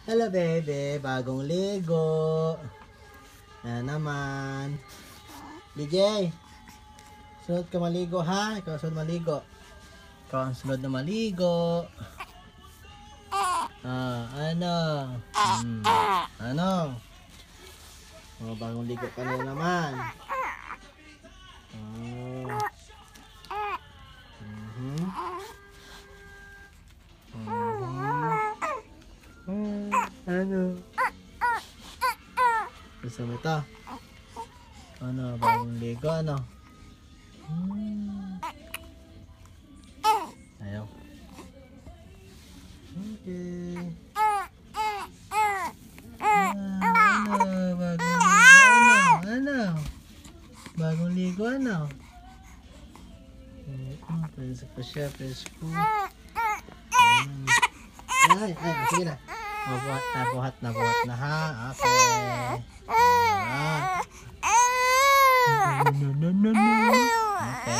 Hello, bebe. Bagong ligo. Na naman. DJ, sunod ka maligo, ha? Ikaw sunod maligo. Ikaw ang sunod na maligo. Ano? Ano? Oh, bagong ligo ka na naman. Ano? Gusto mo ito? Ano? Bagong ligo, ano? Ayaw. Okay. Bagong ligo, ano? Pwede pa siya, presko. Ay, sige na. Nabuhat na, ha? Okay. No. Okay.